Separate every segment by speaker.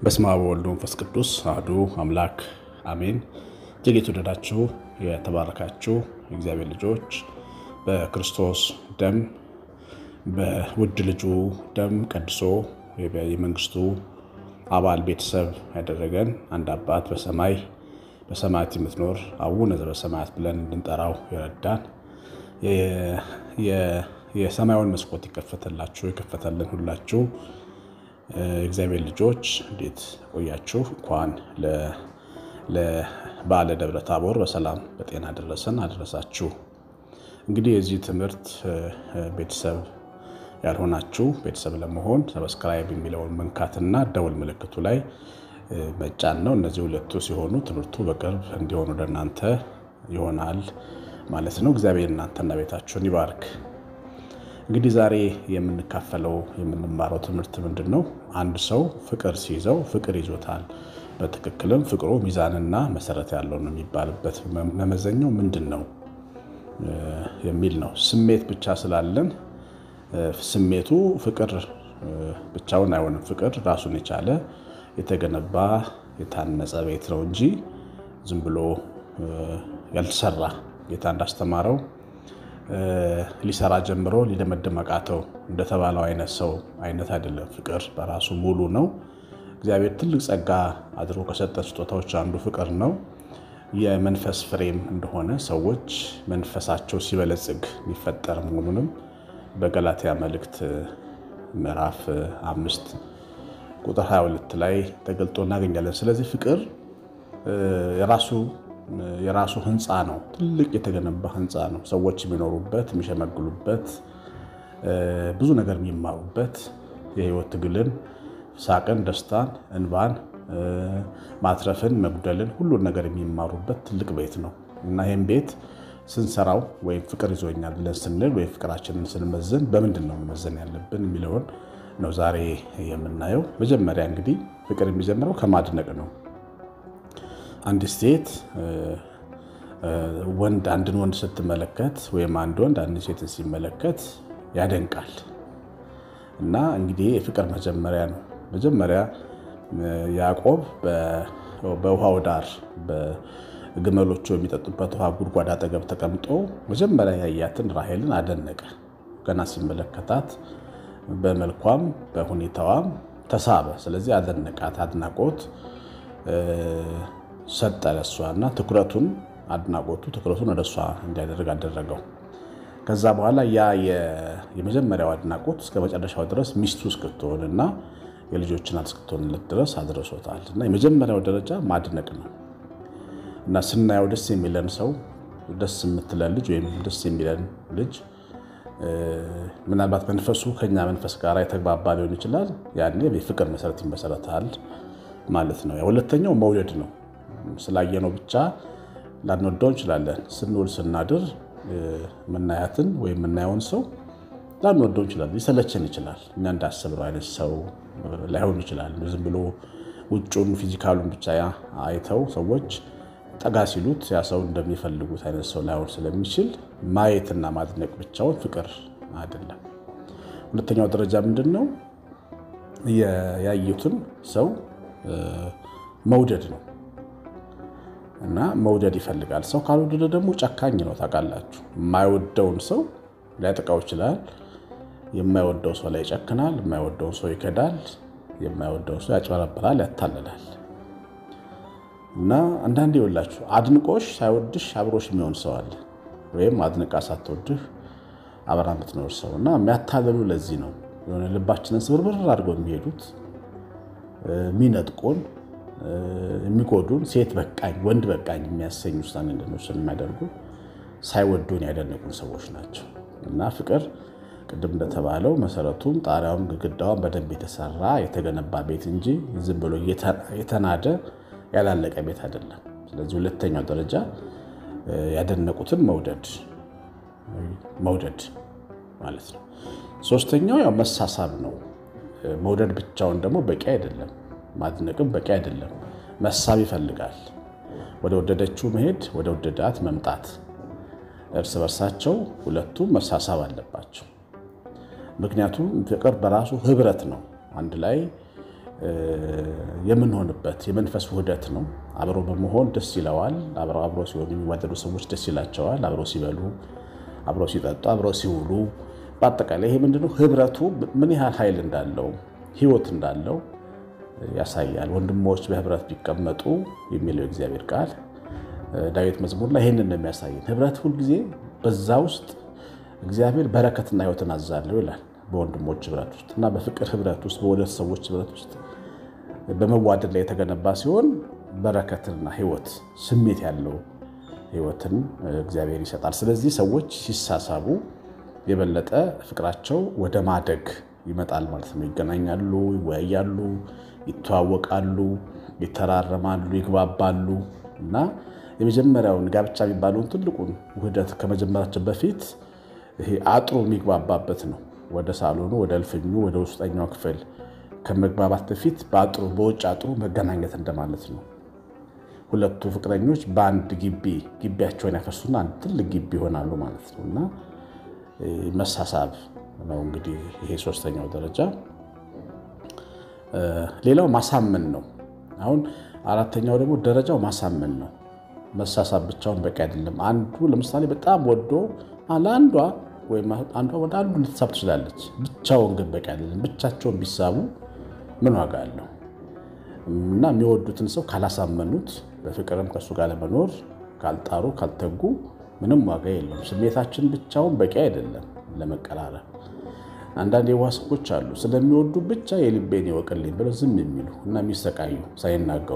Speaker 1: በስመ አብ ወወልድ ወመንፈስ ቅዱስ አሐዱ አምላክ አሜን። እጅግ የተወደዳችሁ የተባረካችሁ የእግዚአብሔር ልጆች በክርስቶስ ደም በውድ ልጁ ደም ቀድሶ የመንግስቱ አባል ቤተሰብ ያደረገን አንድ አባት በሰማያት የምትኖር አቡነ ዘበሰማያት ብለን እንድንጠራው ይረዳን። የሰማዩን መስኮት ይከፈተልን ሁላችሁ እግዚአብሔር ልጆች እንዴት ቆያችሁ? እንኳን ለበዓለ ደብረ ታቦር በሰላም በጤና አደረሳችሁ። እንግዲህ የዚህ ትምህርት ቤተሰብ ያልሆናችሁ ቤተሰብ ለመሆን ሰብስክራይብ የሚለውን መንካትና ደወል ምልክቱ ላይ መጫን ነው። እነዚህ ሁለቱ ሲሆኑ ትምህርቱ በቅርብ እንዲሆኑ ለእናንተ ይሆናል ማለት ነው። እግዚአብሔር እናንተና ቤታችሁን ይባርክ። እንግዲህ ዛሬ የምንማረው ትምህርት ምንድነው? አንድ ሰው ፍቅር ሲይዘው ፍቅር ይዞታል፣ በትክክልም ፍቅሩ ሚዛንና መሰረት ያለው ነው የሚባልበት መመዘኛው ምንድነው የሚል ነው። ስሜት ብቻ ስላለን ስሜቱ ፍቅር ብቻውን አይሆንም። ፍቅር ራሱን የቻለ የተገነባ የታነጸ ቤት ነው እንጂ ዝም ብሎ ያልተሰራ ጌታ እንዳስተማረው ሊሰራ ጀምሮ ሊደመድም አቃተው እንደተባለው አይነት አይደለም። ፍቅር በራሱ ሙሉ ነው። እግዚአብሔር ትልቅ ጸጋ አድርጎ ከሰጠን ስጦታዎች አንዱ ፍቅር ነው። የመንፈስ ፍሬም እንደሆነ ሰዎች መንፈሳቸው ሲበለጽግ የሚፈጠር መሆኑንም በገላትያ መልእክት ምዕራፍ 5 ቁጥር 22 ላይ ተገልጦ እናገኛለን። ስለዚህ ፍቅር የራሱ ህንፃ ነው። ትልቅ የተገነባ ህንፃ ነው። ሰዎች የሚኖሩበት፣ የሚሸመግሉበት፣ ብዙ ነገር የሚማሩበት፣ የህይወት ትግልን፣ ሳቅን፣ ደስታን፣ እንባን፣ ማትረፍን፣ መጉደልን ሁሉን ነገር የሚማሩበት ትልቅ ቤት ነው እና ይህም ቤት ስንሰራው ወይም ፍቅር ይዞኛል ብለን ስንል ወይም ፍቅራችንን ስንመዝን በምንድን ነው መመዘን ያለብን የሚለውን ነው ዛሬ የምናየው። መጀመሪያ እንግዲህ ፍቅር የሚጀምረው ከማድነቅ ነው። አንድ ሴት አንድን ወንድ ስትመለከት ወይም አንድ ወንድ አንድ ሴትን ሲመለከት ያደንቃል እና እንግዲህ የፍቅር መጀመሪያ ነው። መጀመሪያ ያዕቆብ በውሃው ዳር በግመሎቹ የሚጠጡበት ውሃ ጉድጓድ አጠገብ ተቀምጦ መጀመሪያ ያያትን ራሔልን አደነቀ። ገና ሲመለከታት በመልኳም በሁኔታዋም ተሳበ። ስለዚህ አደነቃት። አድናቆት ሰጠ ለሷና ትኩረቱን ወደሷ እንዲያደርግ አደረገው። ከዛ በኋላ ያ የመጀመሪያው አድናቆት እስከ መጨረሻው ድረስ ሚስቱ እስክትሆንና የልጆችን እስክትሆንለት ድረስ አድርሶታል እና የመጀመሪያው ደረጃ ማድነቅ ነው እና ስናየው ደስ የሚለን ሰው፣ ደስ የምትለን ልጅ ወይም ደስ የሚለን ልጅ ምናልባት መንፈሱ ከኛ መንፈስ ጋር የተግባባ ሊሆን ይችላል። ያኔ የፍቅር መሰረት ይመሰረታል ማለት ነው። ሁለተኛው መውደድ ነው። ስላየነው ብቻ ላንወደው እንችላለን። ስንውል ስናድር ምናያትን ወይም ምናየውን ሰው ላንወደው እንችላለን። ሊሰለችን ይችላል። እኛ እንዳሰብነው አይነት ሰው ላይሆን ይችላል። ዝም ብሎ ውጩን ፊዚካሉን ብቻ አይተው ሰዎች ጠጋ ሲሉት ያ ሰው እንደሚፈልጉት አይነት ሰው ላይሆን ስለሚችል ማየትና ማድነቅ ብቻውን ፍቅር አይደለም። ሁለተኛው ደረጃ ምንድነው? ያዩትን ሰው መውደድ ነው እና መውደድ ይፈልጋል ሰው። ካልወደደ ደግሞ ጨካኝ ነው። ታውቃላችሁ፣ የማይወደውን ሰው ሊያጠቃው ይችላል። የማይወደው ሰው ላይ ይጨክናል። የማይወደውን ሰው ይከዳል። የማይወደውን ሰው ያጭበረብራል፣ ያታልላል። እና አንዳንዴ ይኸውላችሁ አድንቆሽ ሳይወድሽ አብሮሽ የሚሆን ሰው አለ፣ ወይም አድንቃ ሳትወድህ አብራ የምትኖር ሰው እና የሚያታልሉ ለዚህ ነው የሆነ ልባችንን ስብርብር አድርገው የሚሄዱት የሚነጥቁን የሚጎዱን ሴት በቃኝ ወንድ በቃኝ የሚያሰኙ ውሳኔ እንደነሱን የሚያደርጉ ሳይወዱን ያደነቁን ሰዎች ናቸው። እና ፍቅር ቅድም እንደተባለው መሰረቱም ጣሪያውም ግድግዳውም በደንብ የተሰራ የተገነባ ቤት እንጂ ዝም ብሎ የተናደ ያላለቀ ቤት አይደለም። ስለዚህ ሁለተኛው ደረጃ ያደነቁትን መውደድ ማለት ነው። ሶስተኛው ያው መሳሳብ ነው። መውደድ ብቻውን ደግሞ በቂ አይደለም። ማድነቅም በቂ አይደለም። መሳብ ይፈልጋል። ወደ ወደደችው መሄድ፣ ወደ ወደዳት መምጣት። እርስ በርሳቸው ሁለቱም መሳሳብ አለባቸው። ምክንያቱም ፍቅር በራሱ ህብረት ነው። አንድ ላይ የምንሆንበት የመንፈስ ውህደት ነው አብሮ በመሆን ደስ ይለዋል አብሮ ሲሆኑ የሚዋደዱ ሰዎች ደስ ይላቸዋል አብሮ ሲበሉ አብሮ ሲጠጡ አብሮ ሲውሉ በአጠቃላይ ይሄ ምንድነው ህብረቱ ምን ያህል ኃይል እንዳለው ህይወት እንዳለው ያሳያል ወንድሞች በህብረት ቢቀመጡ የሚለው እግዚአብሔር ቃል ዳዊት መዝሙር ላይ ይሄንን ነው የሚያሳየን ህብረት ሁሉ ጊዜ በዛ ውስጥ እግዚአብሔር በረከትና ህይወትን አዛለው ይላል በወንድሞች ህብረት ውስጥ እና በፍቅር ህብረት ውስጥ በወደት ሰዎች ህብረት ውስጥ በመዋደድ ላይ የተገነባ ሲሆን በረከትና ህይወት ስሜት ያለው ህይወትን እግዚአብሔር ይሰጣል ስለዚህ ሰዎች ሲሳሳቡ የበለጠ ፍቅራቸው ወደ ማደግ ይመጣል ማለት ነው ይገናኛሉ ይወያያሉ ይተዋወቃሉ ይተራረማሉ ይግባባሉ እና የመጀመሪያውን ጋብቻ የሚባለውን ትልቁን ውህደት ከመጀመራቸው በፊት ይሄ አጥሩ የሚግባባበት ነው ወደ ሳሎኑ ወደ እልፍኙ ወደ ውስጠኛው ክፍል ከመግባባት በፊት በአጥሩ በውጭ አጥሩ መገናኘት እንደማለት ነው ሁለቱ ፍቅረኞች በአንድ ግቢያቸውን ያፈርሱና አንድ ትልቅ ግቢ ይሆናሉ ማለት ነውና መሳሳብ ነው እንግዲህ ይሄ ሶስተኛው ደረጃ ሌላው ማሳመን ነው አሁን አራተኛው ደግሞ ደረጃው ማሳመን ነው መሳሳብ ብቻውን በቂ አይደለም አንዱ ለምሳሌ በጣም ወዶ አንዷ ወይ አንዷ ወደ አንዱ ልትሳብ ትችላለች ብቻውን ግን በቂ አይደለም ብቻቸውን ቢሳቡ ምን ዋጋ አለው እና የሚወዱትን ሰው ካላሳመኑት በፍቅርም ከሱ ጋር ለመኖር ካልጣሩ ካልተጉ ምንም ዋጋ የለውም ስሜታችን ብቻውን በቂ አይደለም ለመቀራረብ አንዳንድ የዋስቆች አሉ ስለሚወዱ ብቻ የልቤን ይወቅልኝ ብለው ዝም የሚሉ እና የሚሰቃዩ ሳይናገሩ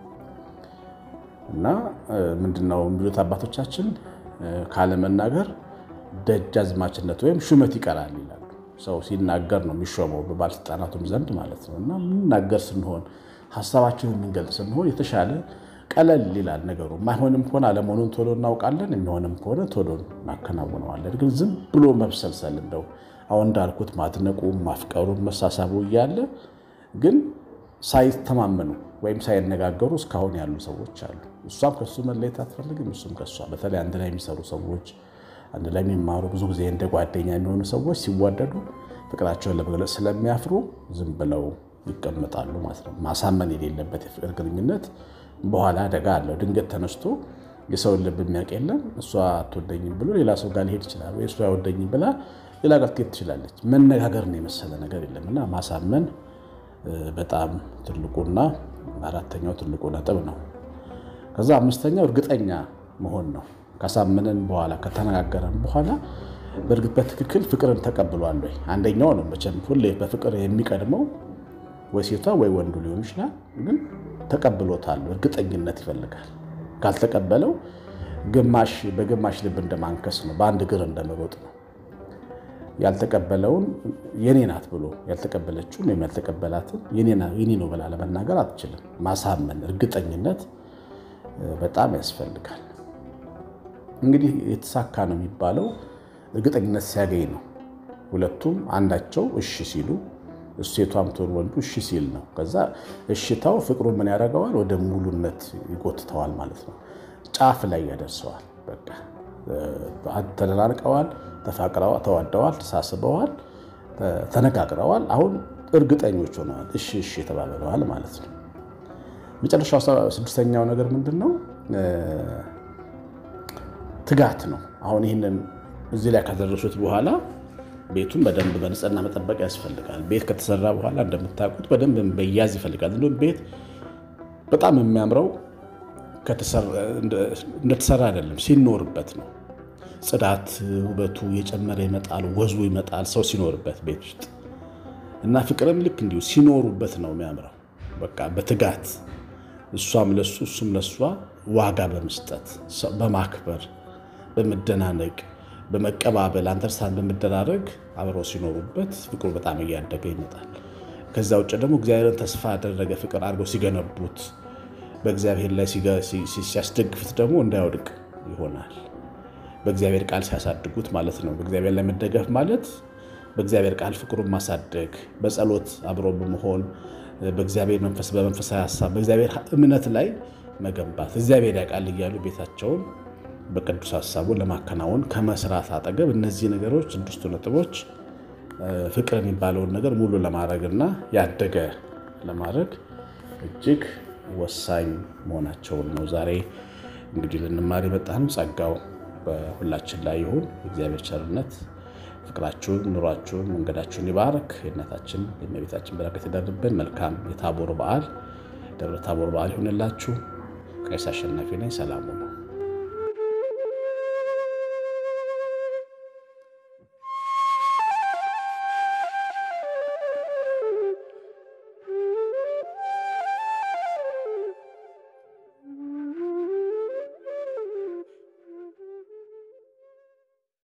Speaker 1: እና ምንድነው የሚሉት አባቶቻችን ካለ መናገር ደጃዝማችነት ወይም ሹመት ይቀራል ይላሉ ሰው ሲናገር ነው የሚሾመው በባለስልጣናቱም ዘንድ ማለት ነውና ምንናገር ስንሆን ሐሳባችንን እንገልጽ ስንሆን የተሻለ ቀለል ይላል ነገሩ ማይሆንም ከሆነ አለመሆኑን ቶሎ እናውቃለን የሚሆንም ከሆነ ቶሎ እናከናውነዋለን ግን ዝም ብሎ መብሰልሰል እንደው አሁን እንዳልኩት ማድነቁ ማፍቀሩ መሳሳቡ ይያለ ግን ሳይተማመኑ ወይም ሳይነጋገሩ እስካሁን ያሉ ሰዎች አሉ እሷም ከሱ መለየት አትፈልግም እሱም ከሷ በተለይ አንድ ላይ የሚሰሩ ሰዎች አንድ ላይ የሚማሩ ብዙ ጊዜ እንደ ጓደኛ የሚሆኑ ሰዎች ሲዋደዱ ፍቅራቸውን ለመግለጽ ስለሚያፍሩ ዝም ብለው ይቀመጣሉ ማለት ነው ማሳመን የሌለበት የፍቅር ግንኙነት በኋላ አደጋ አለው ድንገት ተነስቶ የሰው ልብ የሚያውቅ የለም እሷ አትወደኝም ብሎ ሌላ ሰው ጋር ሊሄድ ይችላል ወይ እሷ አይወደኝም ብላ ሌላ ጋር ትሄድ ትችላለች መነጋገር ነው የመሰለ ነገር የለምና ማሳመን በጣም ትልቁና አራተኛው ትልቁ ነጥብ ነው ከዛ አምስተኛው እርግጠኛ መሆን ነው ካሳመነን በኋላ ከተነጋገረን በኋላ በእርግጥ በትክክል ፍቅርን ተቀብሏል ወይ አንደኛው ነው መቼም ሁሌ በፍቅር የሚቀድመው ወይ ሴቷ ወይ ወንዱ ሊሆን ይችላል ግን ተቀብሎታል እርግጠኝነት ይፈልጋል ካልተቀበለው በግማሽ ልብ እንደማንከስ ነው በአንድ እግር እንደመሮጥ ነው ያልተቀበለውን የኔ ናት ብሎ ያልተቀበለችው ነው ያልተቀበላትን የኔ ነው ብላ ለመናገር አትችልም ማሳመን እርግጠኝነት በጣም ያስፈልጋል እንግዲህ የተሳካ ነው የሚባለው እርግጠኝነት ሲያገኝ ነው ሁለቱም አንዳቸው እሺ ሲሉ እሴቷም ተወል ወንዱ እሺ ሲል ነው ከዛ እሺታው ፍቅሩ ምን ያደርገዋል ወደ ሙሉነት ይጎትተዋል ማለት ነው ጫፍ ላይ ያደርሰዋል በቃ ተደራርቀዋል ተፋቅረዋል ተዋደዋል ተሳስበዋል ተነጋግረዋል አሁን እርግጠኞች ሆነዋል እሺ ተባብለዋል ማለት ነው መጨረሻው ስድስተኛው ነገር ምንድነው ትጋት ነው አሁን ይሄንን እዚህ ላይ ካደረሱት በኋላ ቤቱን በደንብ በንጽህና መጠበቅ ያስፈልጋል ቤት ከተሰራ በኋላ እንደምታውቁት በደንብ በያዝ ይፈልጋል እንደው ቤት በጣም የሚያምረው እንደተሰራ አይደለም ሲኖርበት ነው ጽዳት ውበቱ የጨመረ ይመጣል ወዙ ይመጣል ሰው ሲኖርበት ቤት ውስጥ እና ፍቅርም ልክ እንዲሁ ሲኖሩበት ነው የሚያምረው በቃ በትጋት እሷም ለሱ እሱም ለሷ ዋጋ በመስጠት በማክበር በመደናነቅ በመቀባበል አንተርሳን በመደራረግ አብረው ሲኖሩበት ፍቅሩ በጣም እያደገ ይመጣል ከዛ ውጭ ደግሞ እግዚአብሔርን ተስፋ ያደረገ ፍቅር አድርገው ሲገነቡት በእግዚአብሔር ላይ ሲያስደግፉት ደግሞ እንዳይወድቅ ይሆናል በእግዚአብሔር ቃል ሲያሳድጉት ማለት ነው በእግዚአብሔር ላይ መደገፍ ማለት በእግዚአብሔር ቃል ፍቅሩን ማሳደግ በጸሎት አብሮ በመሆን በእግዚአብሔር መንፈስ በመንፈሳዊ ሐሳብ በእግዚአብሔር እምነት ላይ መገንባት እግዚአብሔር ያቃል ይያሉ ቤታቸውን በቅዱስ ሐሳቡ ለማከናወን ከመስራት አጠገብ እነዚህ ነገሮች ስድስቱ ነጥቦች ፍቅር የሚባለውን ነገር ሙሉ ለማድረግና ያደገ ለማድረግ እጅግ ወሳኝ መሆናቸውን ነው ዛሬ እንግዲህ ልንማር የመጣነው። ጸጋው በሁላችን ላይ ይሁን። እግዚአብሔር ቸርነት ፍቅራችሁን ኑሯችሁን መንገዳችሁን ይባርክ። የእናታችን የእመቤታችን በረከት ይደርብን። መልካም የታቦር በዓል ደብረ ታቦር በዓል ይሁንላችሁ። ቀሲስ አሸናፊ ነኝ። ሰላም ሁኑ።